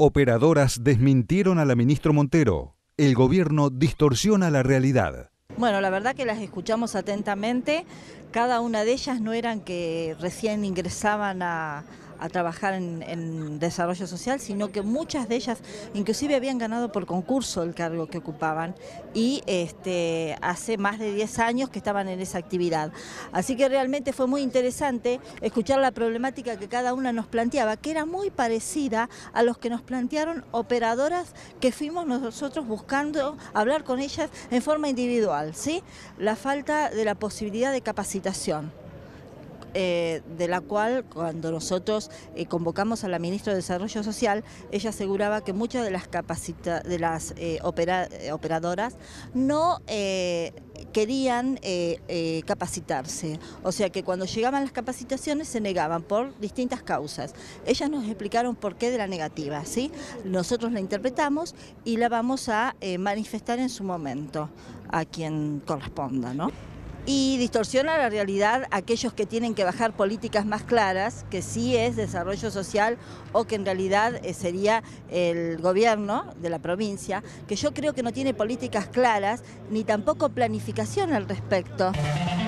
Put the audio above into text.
Operadoras desmintieron a la ministra Montero. El gobierno distorsiona la realidad. Bueno, la verdad que las escuchamos atentamente. Cada una de ellas no eran que recién ingresaban a trabajar en desarrollo social, sino que muchas de ellas inclusive habían ganado por concurso el cargo que ocupaban y hace más de 10 años que estaban en esa actividad. Así que realmente fue muy interesante escuchar la problemática que cada una nos planteaba, que era muy parecida a los que nos plantearon operadoras que fuimos nosotros buscando hablar con ellas en forma individual, ¿sí? La falta de la posibilidad de capacitación. De la cual cuando nosotros convocamos a la ministra de Desarrollo Social, ella aseguraba que muchas de las operadoras no querían capacitarse, o sea que cuando llegaban las capacitaciones se negaban por distintas causas. Ellas nos explicaron por qué de la negativa, ¿sí? Nosotros la interpretamos y la vamos a manifestar en su momento a quien corresponda, ¿no? Y distorsiona la realidad aquellos que tienen que bajar políticas más claras, que sí es desarrollo social o que en realidad sería el gobierno de la provincia, que yo creo que no tiene políticas claras ni tampoco planificación al respecto.